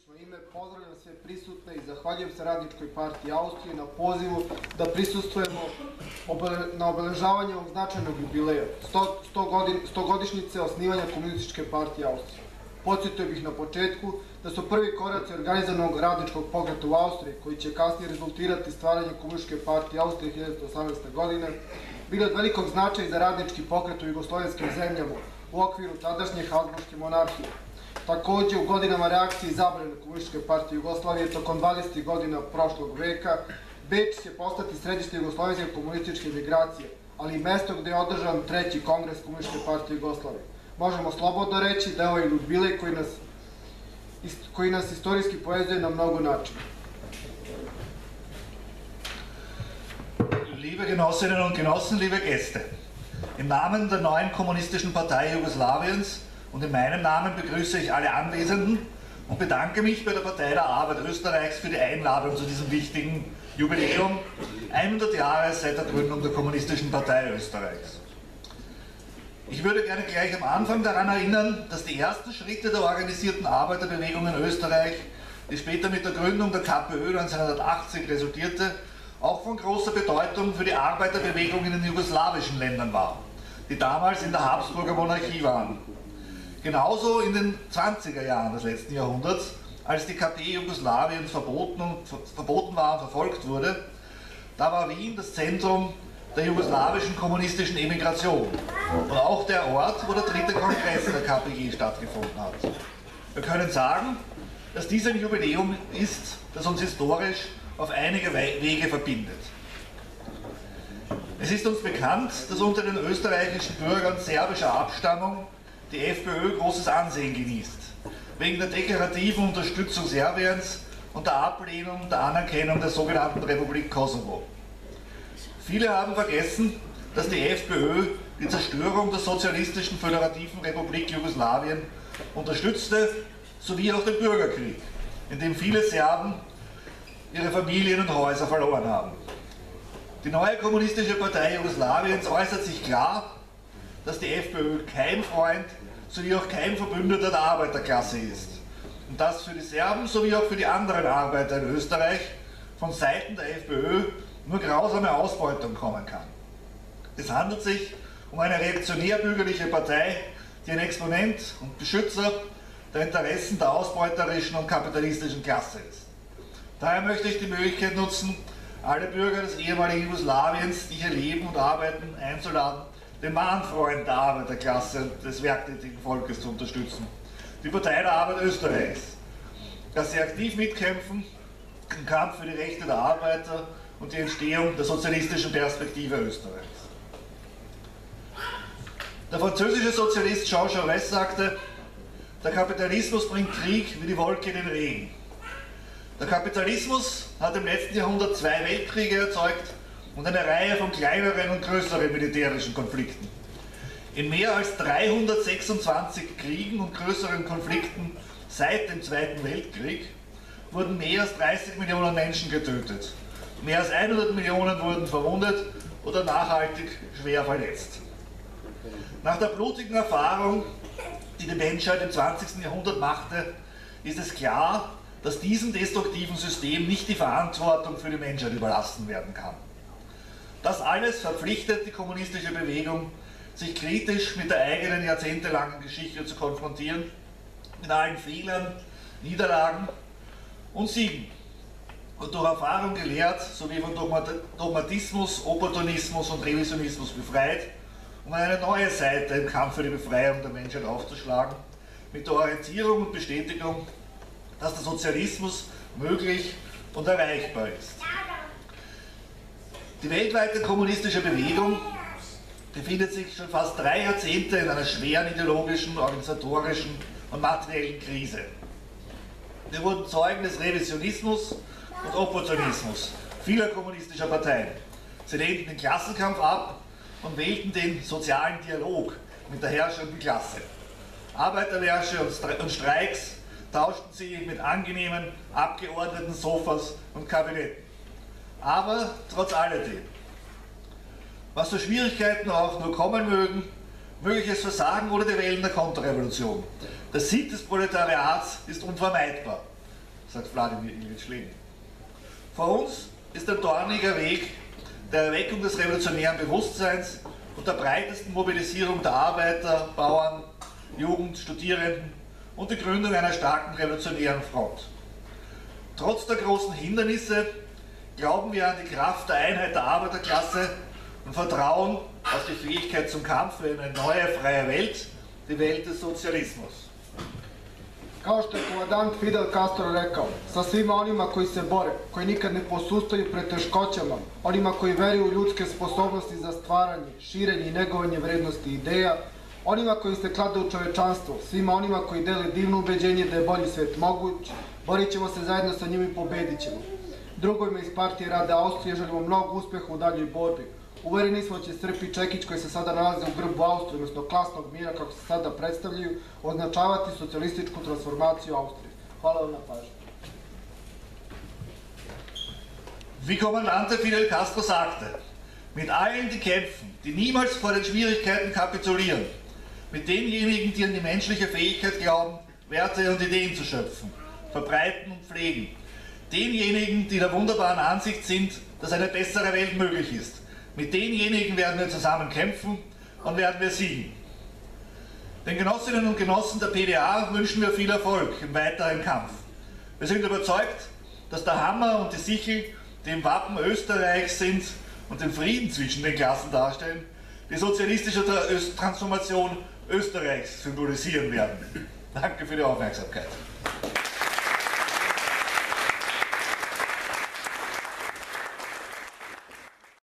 lično ime pozdravljam sve prisutne i zahvaljujem se Radničkoj partiji Austrije na pozivu da prisustvujemo na obeležavanju ovog značajnog jubileja, 100-godišnjice osnivanja Komunističke partije Austrije. Podsjetio bih na početku da su prvi koraci organizovanog radničkog pokreta u Austriji, koji će kasnije rezultirati stvaranje Komunističke partije Austrije 1918. godine, bili od velikog značaja za radnički pokret u jugoslovenskim zemljama u okviru tadašnje Habsburške monarhije. Takođe, u godinama reakcije i zabrane Komunističke partije Jugoslavije tokom 20. godina prošlog veka, Beč će postati središte jugoslovenske komunističke migracije, ali i mesto gde je održan treći kongres Komunističke partije Jugoslavije. Možemo slobodno reći da je ovaj jubilej koji nas istorijski povezuje na mnogo načina. Liebe Genossinnen und Genossen, liebe Gäste, im Namen der neuen Kommunistischen Partei Jugoslawiens und in meinem Namen begrüße ich alle Anwesenden und bedanke mich bei der Partei der Arbeit Österreichs für die Einladung zu diesem wichtigen Jubiläum, 100 Jahre seit der Gründung der Kommunistischen Partei Österreichs. Ich würde gerne gleich am Anfang daran erinnern, dass die ersten Schritte der organisierten Arbeiterbewegung in Österreich, die später mit der Gründung der KPÖ 1980 resultierte, auch von großer Bedeutung für die Arbeiterbewegung in den jugoslawischen Ländern war, die damals in der Habsburger Monarchie waren. Genauso in den 20er Jahren des letzten Jahrhunderts, als die KP Jugoslawiens verboten war und verfolgt wurde, da war Wien das Zentrum der jugoslawischen kommunistischen Emigration und auch der Ort, wo der dritte Kongress der KPG stattgefunden hat. Wir können sagen, dass dies ein Jubiläum ist, das uns historisch auf einige Wege verbindet. Es ist uns bekannt, dass unter den österreichischen Bürgern serbischer Abstammung die FPÖ großes Ansehen genießt, wegen der deklarativen Unterstützung Serbiens und der Ablehnung der Anerkennung der sogenannten Republik Kosovo. Viele haben vergessen, dass die FPÖ die Zerstörung der sozialistischen föderativen Republik Jugoslawien unterstützte, sowie auch den Bürgerkrieg, in dem viele Serben ihre Familien und Häuser verloren haben. Die neue Kommunistische Partei Jugoslawiens äußert sich klar, dass die FPÖ kein Freund sowie auch kein Verbündeter der Arbeiterklasse ist und dass für die Serben sowie auch für die anderen Arbeiter in Österreich von Seiten der FPÖ nur grausame Ausbeutung kommen kann. Es handelt sich um eine reaktionär-bürgerliche Partei, die ein Exponent und Beschützer der Interessen der ausbeuterischen und kapitalistischen Klasse ist. Daher möchte ich die Möglichkeit nutzen, alle Bürger des ehemaligen Jugoslawiens, die hier leben und arbeiten, einzuladen, den wahren Freund der Arbeiterklasse und des werktätigen Volkes zu unterstützen, die Partei der Arbeit Österreichs, dass sie aktiv mitkämpfen im Kampf für die Rechte der Arbeiter und die Entstehung der sozialistischen Perspektive Österreichs. Der französische Sozialist Jean Jaurès sagte, der Kapitalismus bringt Krieg wie die Wolke den Regen. Der Kapitalismus hat im letzten Jahrhundert 2 Weltkriege erzeugt und eine Reihe von kleineren und größeren militärischen Konflikten. In mehr als 326 Kriegen und größeren Konflikten seit dem Zweiten Weltkrieg wurden mehr als 30 Millionen Menschen getötet. Mehr als 100 Millionen wurden verwundet oder nachhaltig schwer verletzt. Nach der blutigen Erfahrung, die die Menschheit im 20. Jahrhundert machte, ist es klar, dass diesem destruktiven System nicht die Verantwortung für die Menschheit überlassen werden kann. Das alles verpflichtet die kommunistische Bewegung, sich kritisch mit der eigenen jahrzehntelangen Geschichte zu konfrontieren, mit allen Fehlern, Niederlagen und Siegen. Und durch Erfahrung gelehrt, sowie von Dogmatismus, Opportunismus und Revisionismus befreit, um eine neue Seite im Kampf für die Befreiung der Menschheit aufzuschlagen, mit der Orientierung und Bestätigung, dass der Sozialismus möglich und erreichbar ist. Die weltweite kommunistische Bewegung befindet sich schon fast 3 Jahrzehnte in einer schweren ideologischen, organisatorischen und materiellen Krise. Wir wurden Zeugen des Revisionismus und Opportunismus vieler kommunistischer Parteien. Sie lehnten den Klassenkampf ab und wählten den sozialen Dialog mit der herrschenden Klasse. Arbeitermärsche und Streiks tauschten sie mit angenehmen abgeordneten Sofas und Kabinetten. Aber trotz alledem, was für Schwierigkeiten auch nur kommen mögen, mögliches Versagen oder die Wellen der Konterrevolution, der Sieg des Proletariats ist unvermeidbar. sagt Wladimir Ilyich Lenin. Vor uns ist ein dorniger Weg der Erweckung des revolutionären Bewusstseins und der breitesten Mobilisierung der Arbeiter, Bauern, Jugend, Studierenden und die Gründung einer starken revolutionären Front. Trotz der großen Hindernisse glauben wir an die Kraft der Einheit der Arbeiterklasse und vertrauen auf die Fähigkeit zum Kampf für eine neue, freie Welt, die Welt des Socijalizmus. Kao što je komandant Fidel Castro rekao, sa svima onima koji se bore, koji nikad ne posustaju pred teškoćama, onima koji veruju u ljudske sposobnosti za stvaranje, širenje i negovanje vrednosti ideja, onima koji se klade u čovečanstvo, svima onima koji dele divno ubeđenje da je bolji svet moguć, borit ćemo se zajedno sa njima i pobedit ćemo. Drugovima iz Partije Rada Austrije želimo mnogo uspeha u daljoj borbi. Uvereni smo da će Srp i Čekić koji se sada nalaze u grbu Austrije, odnosno klasnog mira kako se sada predstavljaju, označavati socijalističku transformaciju Austrije. Hvala vam na pažnju. Wie Kommandante Fidel Castro sagte, mit allen, die kämpfen, die niemals vor den Schwierigkeiten kapitulieren, mit denjenigen, die an die menschliche Fähigkeit glauben, Werte und Ideen zu schöpfen, verbreiten und pflegen, denjenigen, die der wunderbaren Ansicht sind, dass eine bessere Welt möglich ist. Mit denjenigen werden wir zusammen kämpfen und werden wir siegen. Den Genossinnen und Genossen der PDA wünschen wir viel Erfolg im weiteren Kampf. Wir sind überzeugt, dass der Hammer und die Sichel, die im Wappen Österreichs sind und den Frieden zwischen den Klassen darstellen, die sozialistische Transformation Österreichs symbolisieren werden. Danke für die Aufmerksamkeit.